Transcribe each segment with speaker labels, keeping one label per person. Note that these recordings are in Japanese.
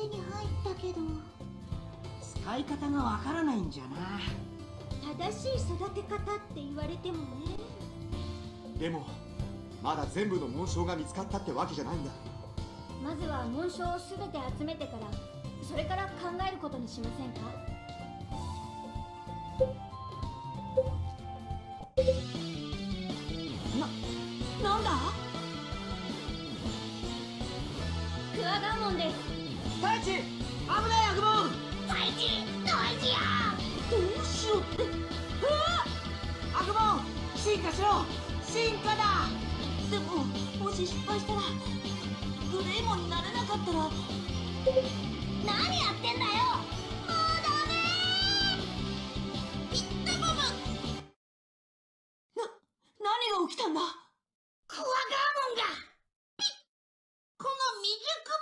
Speaker 1: 手に入ったけど
Speaker 2: 使い方がわからないんじゃな。
Speaker 1: 正しい育て方って言われてもね。
Speaker 3: でもまだ全部の紋章が見つかったってわけじゃないんだ。
Speaker 1: まずは紋章をすべて集めてからそれから考えることにしませんか。なんだクワガモンです。
Speaker 2: 太一、危ない悪魔。
Speaker 1: 太一大事や。
Speaker 2: どうしようって。悪魔進化しろ。進化だ。でももし失敗したらグレイモンになれなかったら。
Speaker 1: 何やってんだよ。もうダメー。いった部分。
Speaker 2: 何が起きたんだ。
Speaker 1: クワガーモンがピッ。この未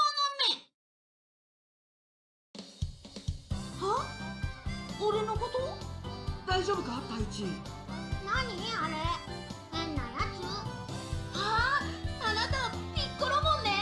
Speaker 1: 熟者め。
Speaker 2: は？俺のこと？大丈夫か太一。
Speaker 1: 何あれ変なやつ。ああなたピッコロモンね。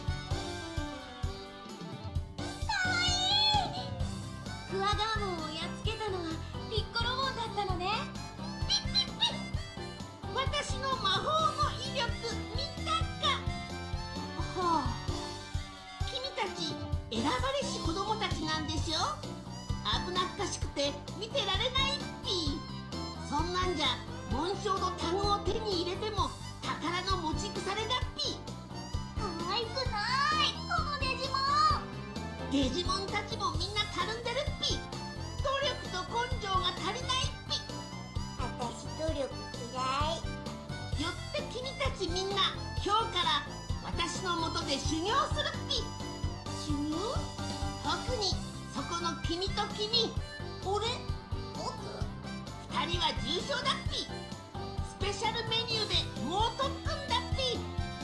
Speaker 1: かわいい。クワガーモンをやっつけたのはピッコロモンだったのね。ピッピッピッ。私の魔法の威力見たか。
Speaker 2: はあ。
Speaker 1: 君たち選ばれし子供たちなんでしょ。危なっかしくて見てられないっぴ。そんなんじゃ紋章のタグを手に入れても宝の持ち腐れだっぴ。可愛くないこのデジモン。デジモンたちもみんなたるんでるっぴ。努力と根性が足りないっぴ。私努力嫌い。よって君たちみんな今日から私のもとで修行するっぴ。修行？特にそこの君と君、俺、僕、二人は重症だっぴ。スペシャルメニューで猛特訓だっぴ。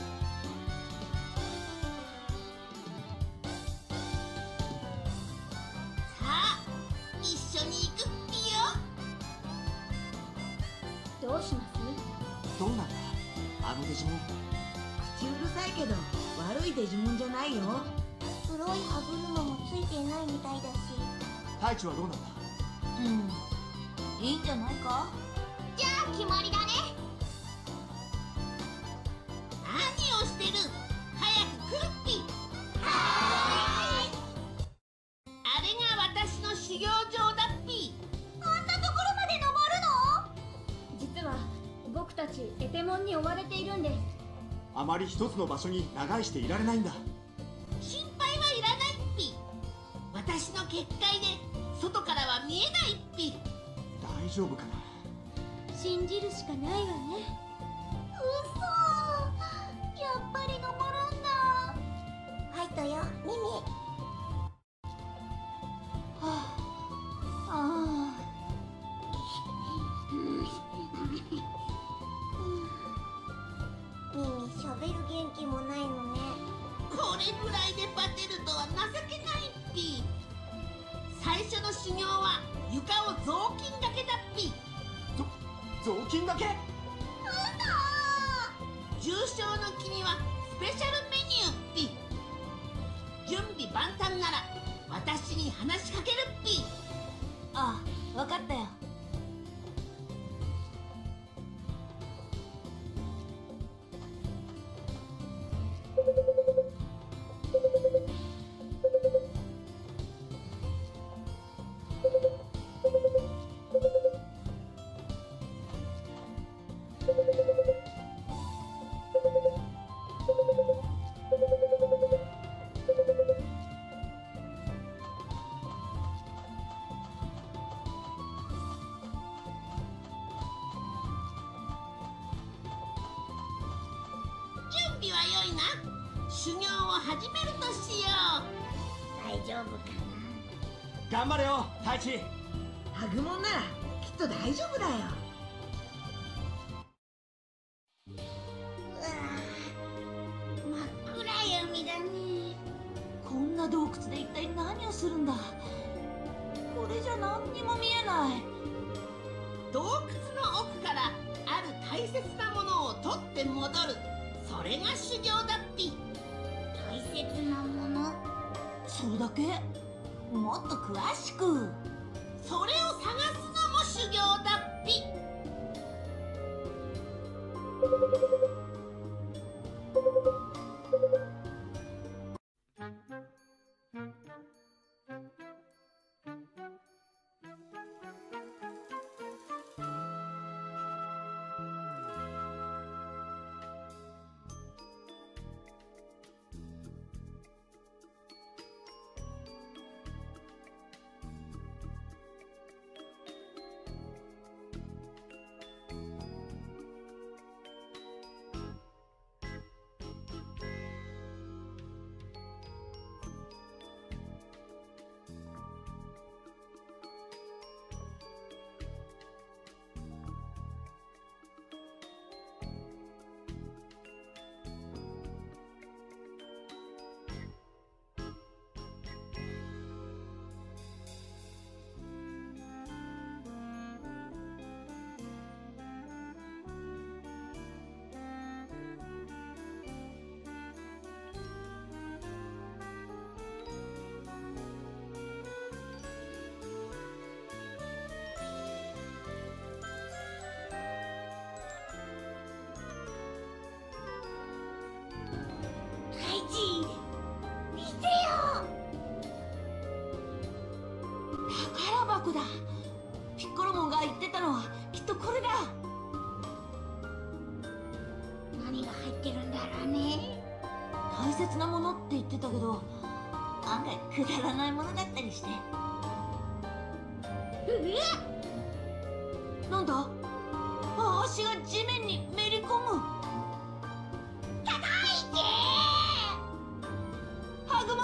Speaker 1: さあ一緒に行くっぴよ。どうします？
Speaker 3: どうなんだあのデジモン。
Speaker 2: 口うるさいけど悪いデジモンじゃないよ。
Speaker 1: 黒い歯車もついていないみたいだし。
Speaker 3: 太一はどうなんだ。
Speaker 2: いいんじゃないか。
Speaker 1: じゃあ決まりだね。何をしてる。早く来るっぴ。はーい。あれが私の修行場だっぴ。あんなところまで登るの？実は僕たちエテモンに追われているんです。
Speaker 3: あまり一つの場所に長居していられないんだ。
Speaker 1: 心配はいらないっぴ。私の結界で外からは見えないっぴ。
Speaker 3: 大丈夫かな。
Speaker 1: 信じるしかないわね。嘘。やっぱり登るんだ。入ったよミミ。はあ。ああ。ミミ喋る元気もないのね。これぐらいでバテるとは情けないっぴ。最初の修行は床を雑巾がけだっぴ。
Speaker 3: 雑巾がけ。
Speaker 1: 重症の君はスペシャルメニューっぴ。準備万端なら私に話しかけるっぴ。
Speaker 2: ああ、わかったよ。
Speaker 1: 準備は良いな。修行を始めるとしよう。大丈夫かな。
Speaker 3: 頑張れよ太一。
Speaker 2: ハグモンならきっと大丈夫だよ。
Speaker 1: うわぁ、真っ暗闇だね。
Speaker 2: こんな洞窟で一体何をするんだ。これじゃ何にも見えない。
Speaker 1: 洞窟の奥からある大切なものを取って戻る。それが修行だっぴ。大切なもの。
Speaker 2: それだけ？もっと詳しく。
Speaker 1: それを探すのも修行だっぴ。
Speaker 2: 見てよ。宝箱だ。ピッコロモンが言ってたのはきっとこれだ。
Speaker 1: 何が入ってるんだろうね。
Speaker 2: 大切なものって言ってたけど、案外くだらないものだったりして。なんだ？足が地面にめり込む。
Speaker 1: 叩いて
Speaker 2: ハグモ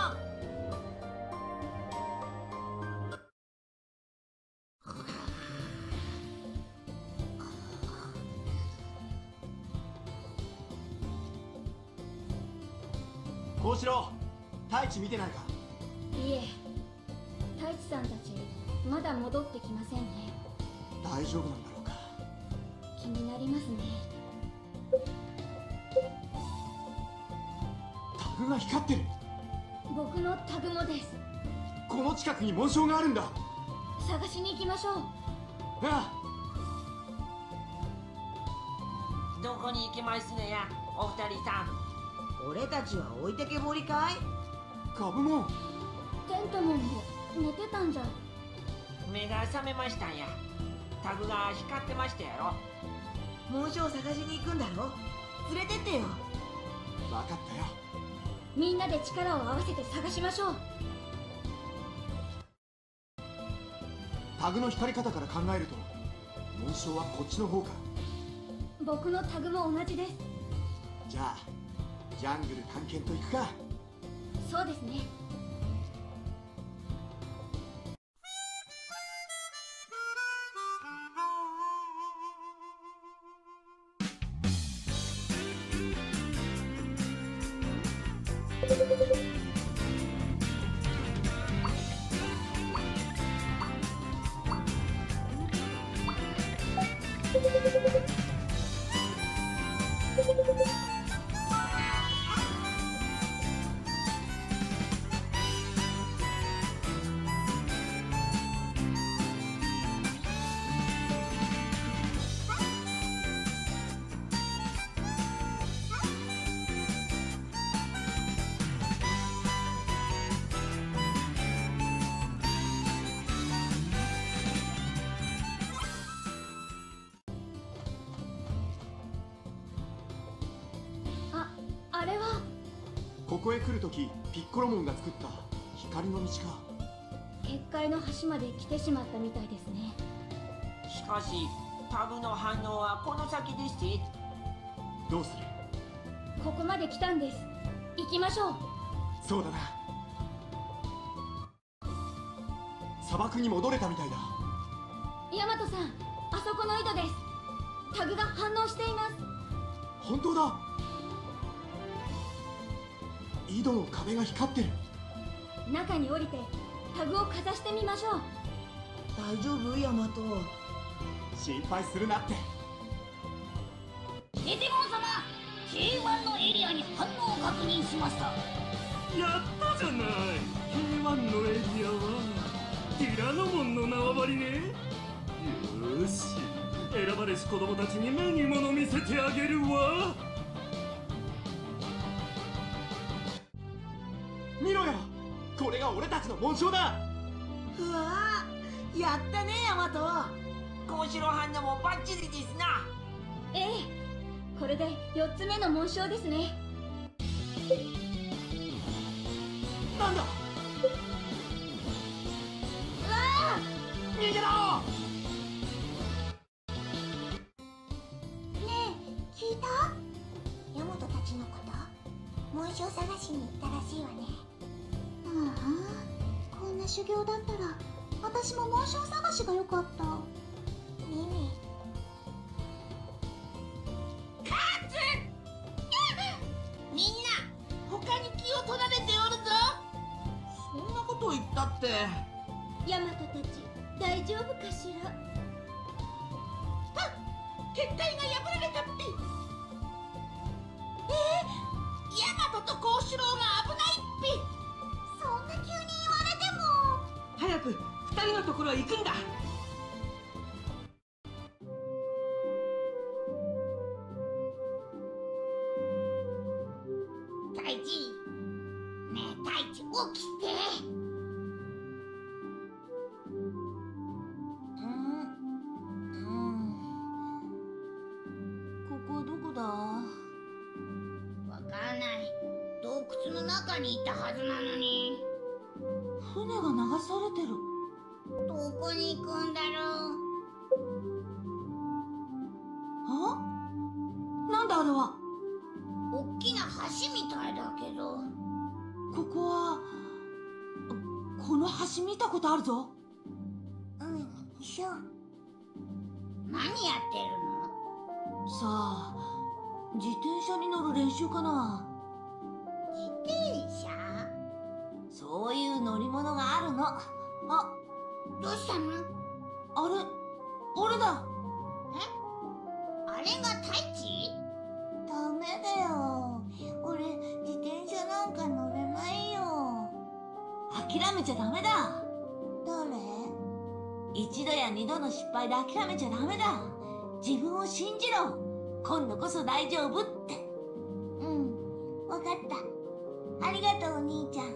Speaker 3: 幸四郎、太一見てないか？
Speaker 4: いえ、太一さんたちまだ戻ってきませんね。
Speaker 3: 大丈夫なんだろうか？
Speaker 4: 気になりますね。
Speaker 3: タグが光ってる。
Speaker 4: 僕のタグもです。
Speaker 3: この近くに紋章があるんだ。
Speaker 4: 探しに行きましょう。
Speaker 3: ああ、
Speaker 5: どこに行きますねや、お二人さん。
Speaker 2: 俺たちは置いてけぼりかい？
Speaker 3: ガブモン。
Speaker 4: テントモンも寝てたんじゃ。
Speaker 5: 目が覚めましたんや。タグが光ってましたやろ。
Speaker 2: 紋章を探しに行くんだろ？連れてってよ。
Speaker 3: 分かったよ。
Speaker 4: みんなで力を合わせて探しましょう。
Speaker 3: タグの光り方から考えると紋章はこっちの方か。
Speaker 4: 僕のタグも同じです。
Speaker 3: じゃあジャングル探検と行くか。
Speaker 4: そうですね。あれは
Speaker 3: ここへ来るときピッコロモンが作った光の道か。
Speaker 4: 結界の端まで来てしまったみたいですね。
Speaker 5: しかしタグの反応はこの先ですし。
Speaker 3: どうする？
Speaker 4: ここまで来たんです。行きましょう。
Speaker 3: そうだな。砂漠に戻れたみたいだ。
Speaker 4: ヤマトさん、あそこの井戸です。タグが反応しています。
Speaker 3: 本当だ。井戸の壁が光ってる。
Speaker 4: 中に降りてタグをかざしてみましょう。
Speaker 2: 大丈夫ヤマト？
Speaker 3: 心配するなって。
Speaker 1: デジモン様、J1 のエリアに反応を確認しました。
Speaker 6: やったじゃない。 K1 のエリアはティラノモンの縄張りね。よーし、選ばれし子供たちに目に物見せてあげるわ。
Speaker 3: 見ろよ、これが俺たちの紋章だ。
Speaker 2: うわー、やったねヤマト。
Speaker 5: 高城藩のもバッチリですな。
Speaker 4: ええ、これで4つ目の紋章ですね。
Speaker 3: なんだ、逃げろ。
Speaker 7: ねえ、聞いた？ヤマトたちのこと、紋章探しに行ったらしいわね。こんな修行だったら私も紋章探しがよかった。ミミ、
Speaker 1: みんな他に気を取られておるぞ。
Speaker 5: そんなこと言ったって。
Speaker 4: ヤマトたち大丈夫かしら。
Speaker 1: 結界が破られたっぴ。ヤマトと幸四郎が危ないっぴ。
Speaker 7: そんな急に言われても。
Speaker 2: 早く2人のところへ行くんだ。
Speaker 1: 太一、ねえ太一、起きて。
Speaker 2: ここどこだ？
Speaker 1: わからない。洞窟の中にいたはずなのに。
Speaker 2: 船が流されてる。
Speaker 1: どこに行くんだろう。
Speaker 2: あ？なんだあれは。
Speaker 1: おっきな橋みたいだけど。
Speaker 2: ここはこの橋見たことあるぞ。
Speaker 7: そう。
Speaker 1: 何やってるの？
Speaker 2: さあ、自転車に乗る練習かな。
Speaker 1: 自転車？
Speaker 2: そういう乗り物があるの。あ、
Speaker 1: どうしたの？
Speaker 2: あれ、俺だ。
Speaker 1: あれが太一？
Speaker 7: ダメだよ。俺、自転車なんか乗れないよ。
Speaker 2: 諦めちゃダメだ。
Speaker 7: 誰？
Speaker 2: 一度や二度の失敗で諦めちゃダメだ。自分を信じろ。今度こそ大丈夫って。
Speaker 7: わかった。ありがとうお兄ちゃん。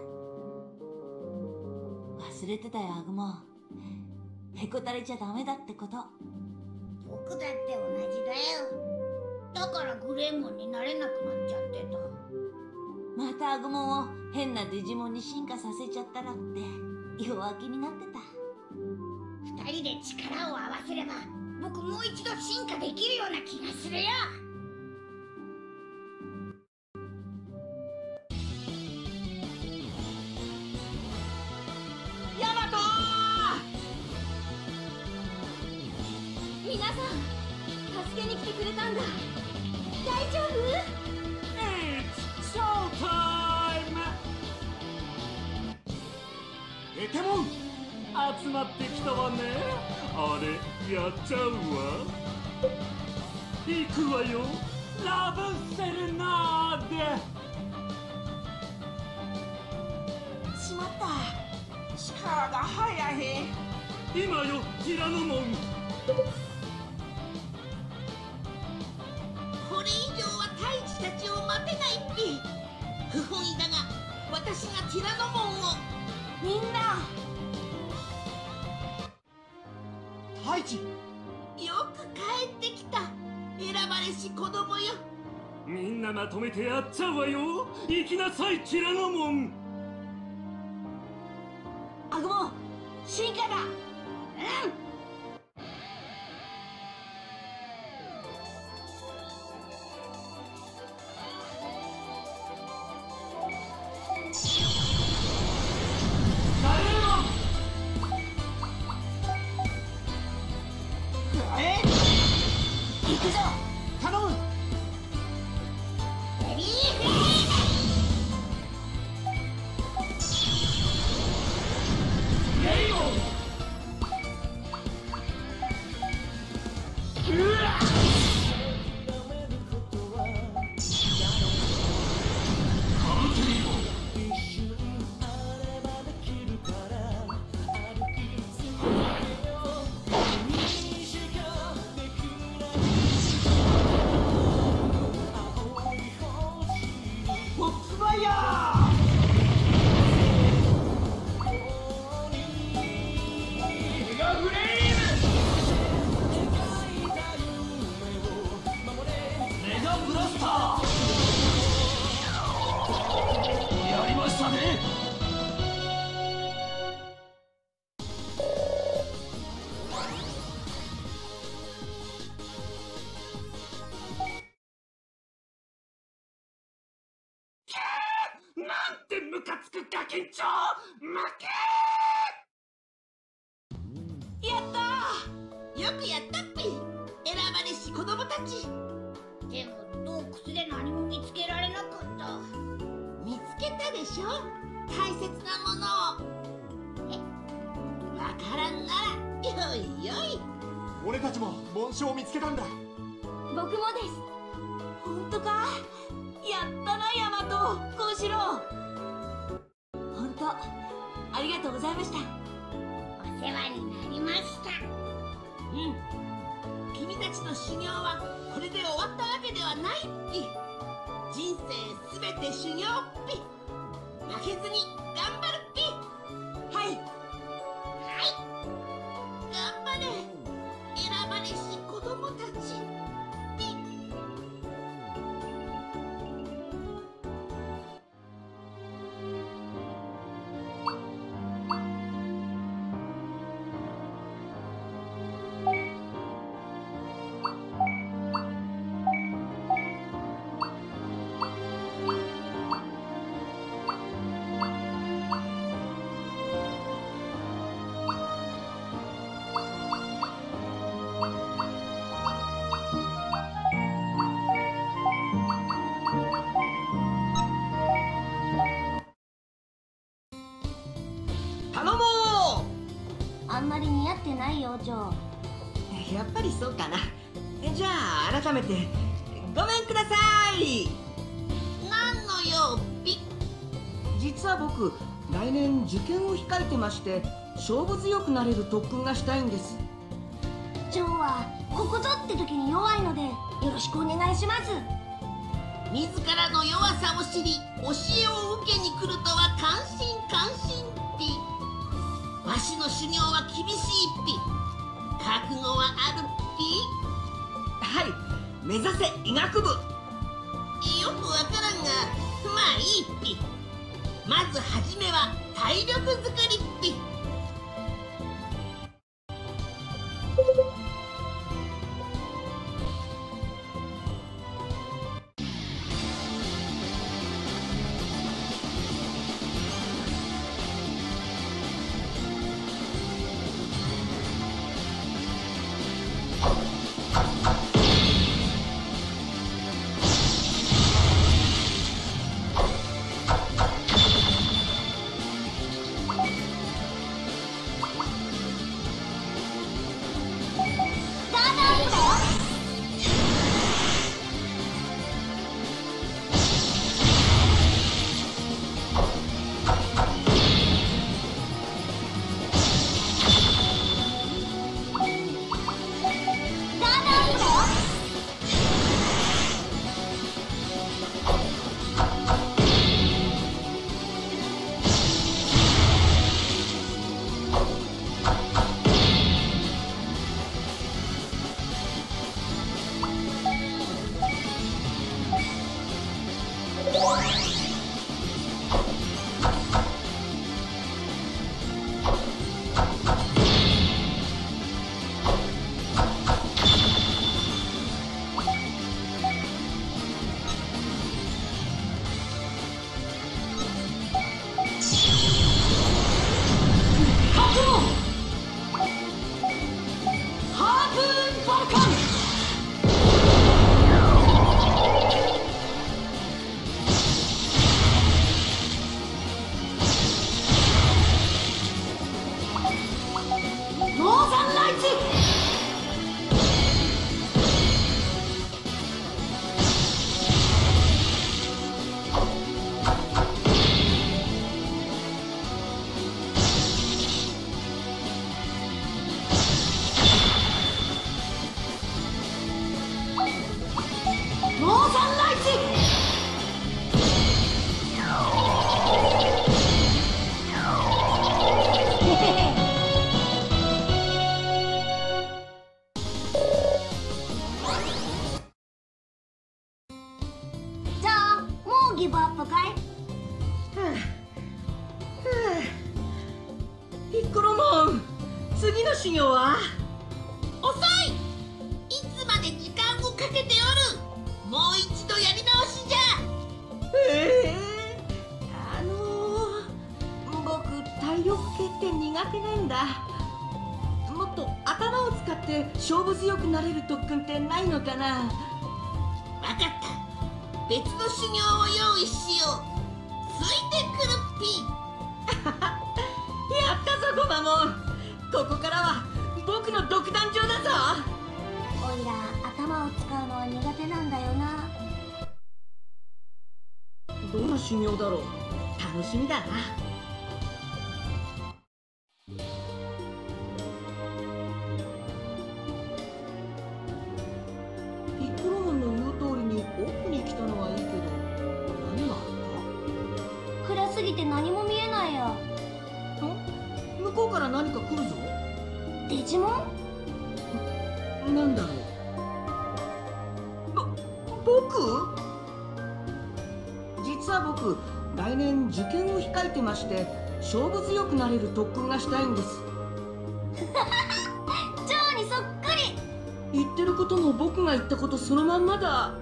Speaker 2: 忘れてたよアグモ。へこたれちゃダメだってこと。
Speaker 1: 僕だって同じだよ。だからグレーモンになれなくなっちゃってた。
Speaker 2: またアグモンを変なデジモンに進化させちゃったらって弱気になってた。
Speaker 1: 二人で力を合わせれば僕もう一度進化できるような気がするよ。
Speaker 2: ヤマトー！
Speaker 4: 皆さん助けに来てくれたんだ。大丈夫？
Speaker 6: It's showtime！
Speaker 3: エテモン、
Speaker 6: 集まってきたわね。あれやっちゃうわ。行くわよ、ラブセレナーデ。
Speaker 2: しまった。
Speaker 5: 力が入らへん。
Speaker 6: 今よ、ティラノモン。
Speaker 1: これ以上は太一たちを待てないっぴ。不本意だが私がティラノモンを。
Speaker 2: みんな
Speaker 3: 太一、
Speaker 1: よく帰ってきた。選ばれし子供よ。
Speaker 6: みんなまとめてやっちゃうわよ。行きなさい、ティラノモン。
Speaker 2: アグモン、進化だ。行くぞ。
Speaker 3: 頼む。
Speaker 1: レディーフレー
Speaker 6: 「 ガキンチョ負け
Speaker 2: やった
Speaker 1: よくやったっぴ。選ばれし子供たち。
Speaker 7: でも洞窟で何も見つけられなかった。
Speaker 1: 見つけたでしょ、大切なものを。わからんならよいよい。
Speaker 3: 俺たちも紋章を見つけたんだ。
Speaker 4: 僕もです。
Speaker 2: 本当か。やったなヤマト、小四郎。本当ありがとうございました。
Speaker 7: お世話になりました。
Speaker 1: うん、君たちの修行はこれで終わったわけではないっぴ。人生すべて修行っぴ。負けずに頑張るっぴ。
Speaker 2: はい。
Speaker 1: 頑張れ、選ばれし子供たち。ぴ。
Speaker 5: 頼も
Speaker 7: あんまり似合ってないよ、ジョー。
Speaker 5: う。やっぱりそうかな。じゃあ改めてごめんください。
Speaker 1: なんの用っぴ。
Speaker 5: 実は僕来年受験を控えてまして、勝負強くなれる特訓がしたいんです。
Speaker 7: ジョーはここぞって時に弱いのでよろしくお願いします。
Speaker 1: 自らの弱さを知り教えを受けに来るとは感心感心っぴ。わしの修行は厳しいっぴ。覚悟はあるっぴ。
Speaker 5: はい、目指せ医学部。
Speaker 1: よくわからんがまあいいっぴ。まずはじめは体力づくりっぴ。
Speaker 7: ギブアップかい？
Speaker 5: ピッコロモン、次の修行は？
Speaker 1: 遅い！いつまで時間をかけておる！もう一度やり直しじゃ！
Speaker 5: 体力系って苦手なんだ。もっと頭を使って勝負強くなれる特訓ってないのかな。
Speaker 1: わかった。別の修行を用意しよう。ついてくるっぴ。
Speaker 5: やったぞゴマモン。ここからは僕の独壇場だぞ。
Speaker 7: おいら頭を使うのは苦手なんだよな。
Speaker 5: どんな修行だろう。楽しみだな。ピッコロモンの言う通りに奥に来たのはいいけど、何があっ
Speaker 7: 暗すぎて何も見えないよ。
Speaker 5: た？向こうから何か来るぞ。
Speaker 7: デジモン？
Speaker 5: なんだろう。僕？実は僕、来年受験を控えてまして、勝負強くなれる特訓がしたいんです。
Speaker 7: ジョーにそっくり。
Speaker 5: 言ってることも僕が言ったことそのまんまだ。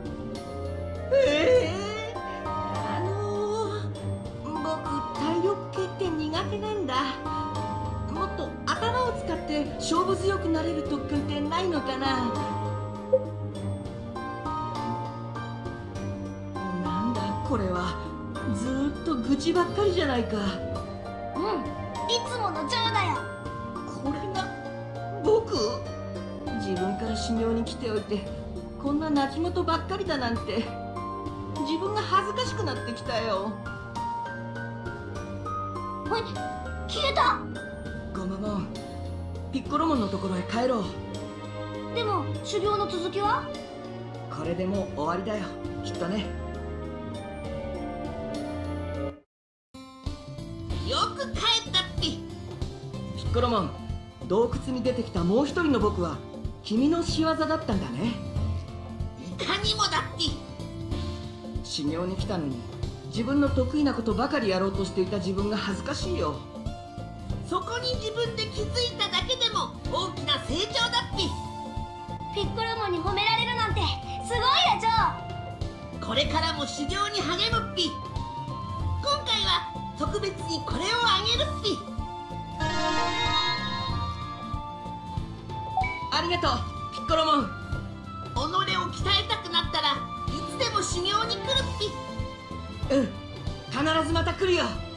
Speaker 5: 僕体力系って苦手なんだ。もっと頭を使って勝負強くなれる特訓ってないのかな。なんだこれは。ずーっと愚痴ばっかりじゃないか。
Speaker 7: うん、いつものジョーだよ。
Speaker 5: これが僕？自分から修行に来ておいてこんな泣き言ばっかりだなんて、自分が恥ずかしくなってきたよ。
Speaker 7: 消えた。
Speaker 5: ゴマモン、ピッコロモンのところへ帰ろう。
Speaker 7: でも修行の続きは？
Speaker 5: これでもう終わりだよ、きっとね。
Speaker 1: よく帰ったっぴ。
Speaker 5: ピッコロモン、洞窟に出てきたもう一人の僕は君の仕業だったんだね。
Speaker 1: いかにもだっぴ。
Speaker 5: 修行に来たのに自分の得意なことばかりやろうとしていた自分が恥ずかしいよ。
Speaker 1: そこに自分で気づいただけでも大きな成長だっぴ。
Speaker 7: ピッコロモンに褒められるなんてすごいよジョー。
Speaker 1: これからも修行に励むっぴ。今回は特別にこれをあげるっぴ。
Speaker 5: ありがとうピッコロモン。
Speaker 1: 己を鍛えたくなったらいつでも修行に来るっぴ。
Speaker 5: うん、必ずまた来るよ。